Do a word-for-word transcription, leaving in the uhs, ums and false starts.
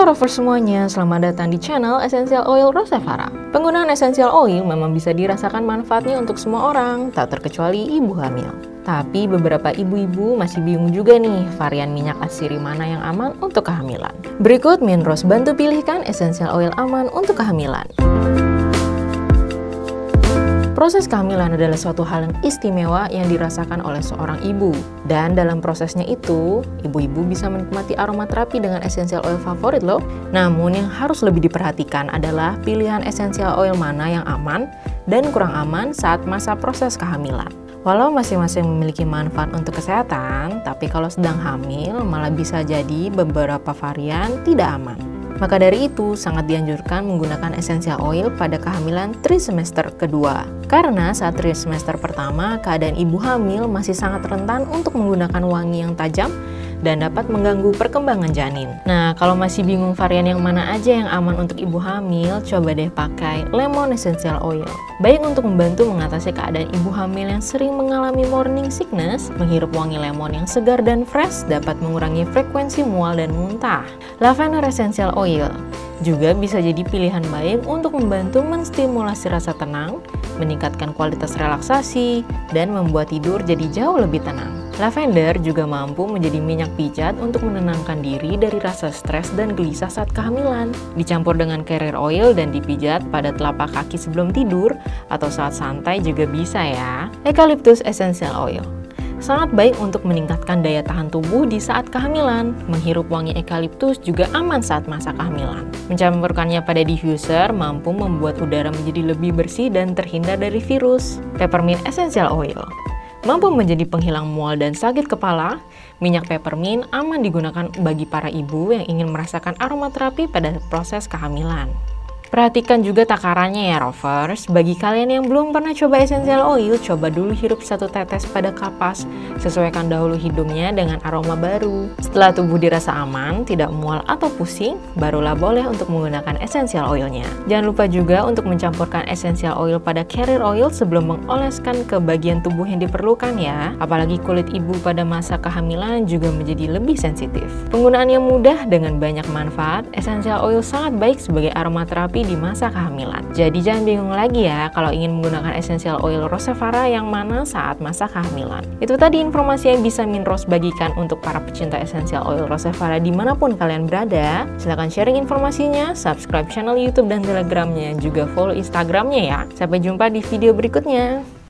Halo Rovers semuanya, selamat datang di channel Essential Oil Rosevara. Penggunaan essential oil memang bisa dirasakan manfaatnya untuk semua orang, tak terkecuali ibu hamil. Tapi beberapa ibu-ibu masih bingung juga nih varian minyak asiri mana yang aman untuk kehamilan. Berikut Minros bantu pilihkan essential oil aman untuk kehamilan. Proses kehamilan adalah suatu hal yang istimewa yang dirasakan oleh seorang ibu. Dan dalam prosesnya itu, ibu-ibu bisa menikmati aromaterapi dengan essential oil favorit loh. Namun yang harus lebih diperhatikan adalah pilihan essential oil mana yang aman dan kurang aman saat masa proses kehamilan. Walau masing-masing memiliki manfaat untuk kesehatan, tapi kalau sedang hamil malah bisa jadi beberapa varian tidak aman. Maka dari itu, sangat dianjurkan menggunakan essential oil pada kehamilan trimester kedua. Karena saat trimester pertama, keadaan ibu hamil masih sangat rentan untuk menggunakan wangi yang tajam dan dapat mengganggu perkembangan janin. Nah, kalau masih bingung varian yang mana aja yang aman untuk ibu hamil, coba deh pakai lemon essential oil. Baik untuk membantu mengatasi keadaan ibu hamil yang sering mengalami morning sickness, menghirup wangi lemon yang segar dan fresh dapat mengurangi frekuensi mual dan muntah. Lavender essential oil juga bisa jadi pilihan baik untuk membantu menstimulasi rasa tenang, meningkatkan kualitas relaksasi, dan membuat tidur jadi jauh lebih tenang. Lavender juga mampu menjadi minyak pijat untuk menenangkan diri dari rasa stres dan gelisah saat kehamilan. Dicampur dengan carrier oil dan dipijat pada telapak kaki sebelum tidur atau saat santai juga bisa ya. Eucalyptus essential oil sangat baik untuk meningkatkan daya tahan tubuh di saat kehamilan. Menghirup wangi eukaliptus juga aman saat masa kehamilan. Mencampurkannya pada diffuser mampu membuat udara menjadi lebih bersih dan terhindar dari virus. Peppermint essential oil mampu menjadi penghilang mual dan sakit kepala. Minyak peppermint aman digunakan bagi para ibu yang ingin merasakan aromaterapi pada proses kehamilan. Perhatikan juga takarannya ya Rovers. Bagi kalian yang belum pernah coba essential oil, coba dulu hirup satu tetes pada kapas. Sesuaikan dahulu hidungnya dengan aroma baru. Setelah tubuh dirasa aman, tidak mual atau pusing, barulah boleh untuk menggunakan essential oilnya. Jangan lupa juga untuk mencampurkan essential oil pada carrier oil sebelum mengoleskan ke bagian tubuh yang diperlukan ya. Apalagi kulit ibu pada masa kehamilan juga menjadi lebih sensitif. Penggunaannya mudah dengan banyak manfaat, essential oil sangat baik sebagai aromaterapi di masa kehamilan. Jadi jangan bingung lagi ya kalau ingin menggunakan essential oil Rosevara yang mana saat masa kehamilan. Itu tadi informasi yang bisa Minros bagikan untuk para pecinta essential oil Rosevara dimanapun kalian berada. Silahkan sharing informasinya, subscribe channel YouTube dan Telegramnya, juga follow Instagramnya ya. Sampai jumpa di video berikutnya.